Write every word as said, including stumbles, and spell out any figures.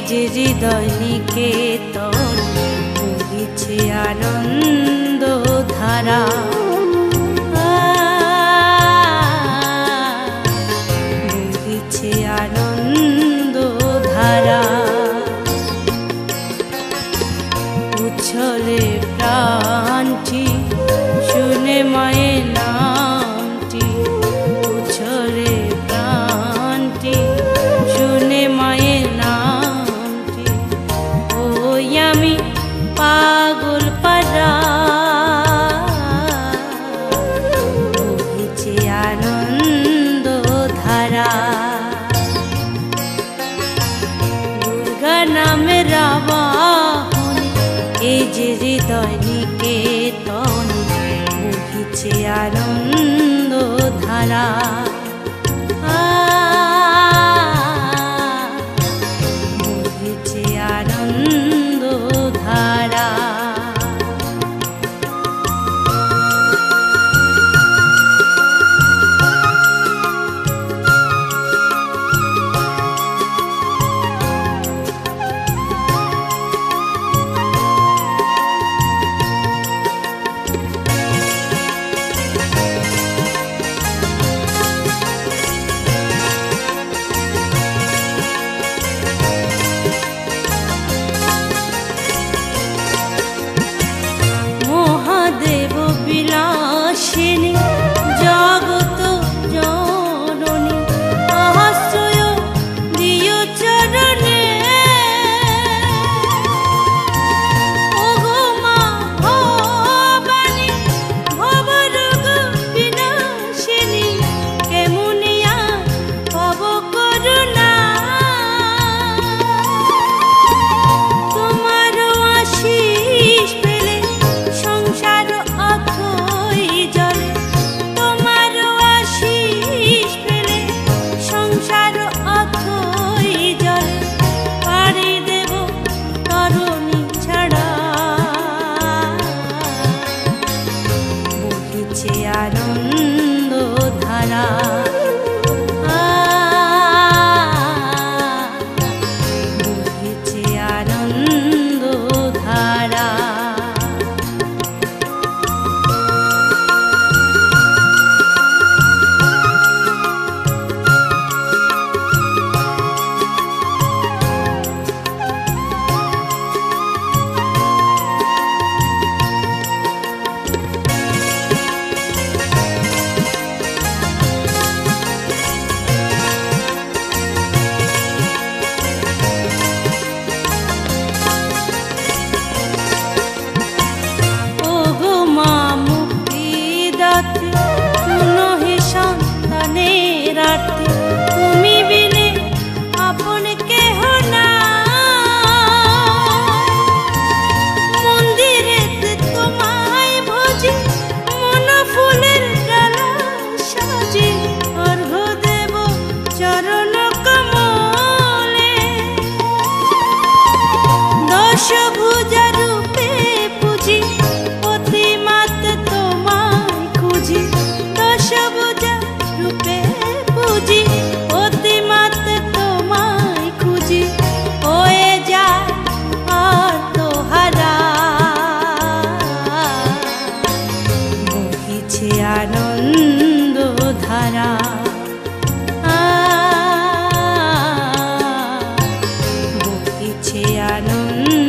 যে হৃদয় নিকেতন বহিছে আনন্দ ধারা। বহিছে আনন্দ ধারা। উচ্ছলে প্রাণটি শুনে মায়ের নামটি। উচ্ছলে প্রাণটি শুনে মায়ের নামটি। ওই আমি পাগল পারা। বহিছে আনন্দ ধারা। দুর্গা নামের আবাহনে এই যে হৃদয় নিকেতন বহিছে আনন্দ ধারা। বহিছে আনন্দ ধারা। মহাদেব বিলাসিনী জগত জননী আশ্রয় দিও চরণে। ওগো মা ভবানী ভবরোগ বিনাশিনী কেমনিয়া ভব করুণা। তোমার আশীষ পেলে সংসার অথই জলে। তোমার আশীষ পেলে সংসার অথই জলে। পাড়ি দেব তরুণী ছাড়া। বহিছে আনন্দ ধারা। বহিছে আনন্দ ধারা। ওগো মা মুক্তিদাত্রী শুনো হে সন্তানের আরতি। তুমি বিনে আপন কেহ নাই। মন্দিরেতে তোমায় ভজি মন ফুলের ডালা সাজি। অর্ঘ্য দেব চরণ কমলে। দশভুজা রূপে পুজি অতিমাত তোমায় খুঁজি। দশভুজা রূপে পুজি অতিমাত তোমায় খুঁজি। হয়ে যায় আত্মহারা। বহিছে আনন্দ ধারা। বহিছে আনন্দ